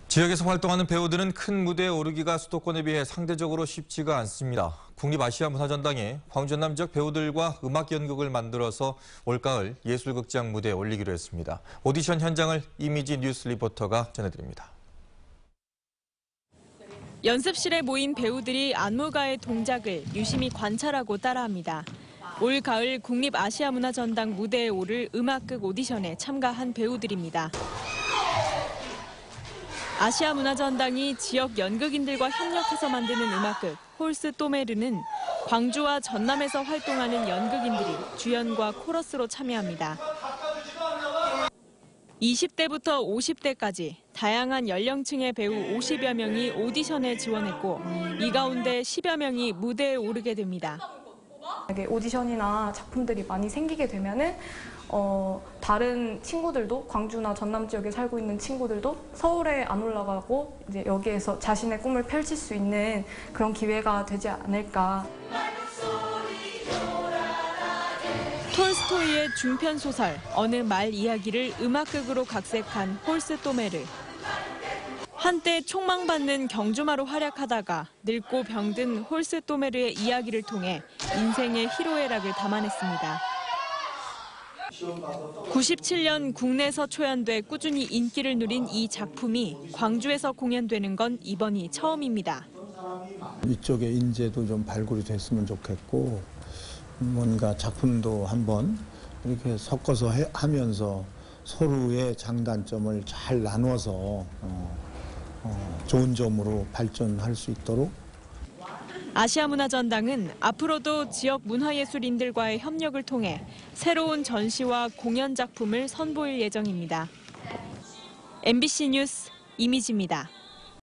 지역에서 활동하는 배우들은 큰 무대에 오르기가 수도권에 비해 상대적으로 쉽지가 않습니다. 국립아시아문화전당이 광주 전남 지역 배우들과 음악 연극을 만들어서 올가을 예술극장 무대에 올리기로 했습니다. 오디션 현장을 이미지 뉴스 리포터가 전해드립니다. 연습실에 모인 배우들이 안무가의 동작을 유심히 관찰하고 따라합니다. 올 가을 국립아시아문화전당 무대에 오를 음악극 오디션에 참가한 배우들입니다. 아시아문화전당이 지역 연극인들과 협력해서 만드는 음악극 홀스 또메르는 광주와 전남에서 활동하는 연극인들이 주연과 코러스로 참여합니다. 20대부터 50대까지 다양한 연령층의 배우 50여 명이 오디션에 지원했고 이 가운데 10여 명이 무대에 오르게 됩니다. 오디션이나 작품들이 많이 생기게 되면은 다른 친구들도 광주나 전남 지역에 살고 있는 친구들도 서울에 안 올라가고 이제 여기에서 자신의 꿈을 펼칠 수 있는 그런 기회가 되지 않을까. 톨스토이의 중편 소설 어느 말 이야기를 음악극으로 각색한 홀스 또메르. 한때 촉망받는 경주마로 활약하다가 늙고 병든 홀스 또메르의 이야기를 통해 인생의 희로애락을 담아냈습니다. 97년 국내에서 초연돼 꾸준히 인기를 누린 이 작품이 광주에서 공연되는 건 이번이 처음입니다. 이쪽의 인재도 좀 발굴이 됐으면 좋겠고 뭔가 작품도 한번 이렇게 섞어서 하면서 서로의 장단점을 잘 나눠서 좋은 점으로 발전할 수 있도록. 아시아문화전당은 앞으로도 지역 문화예술인들과의 협력을 통해 새로운 전시와 공연 작품을 선보일 예정입니다. MBC 뉴스 이미지입니다.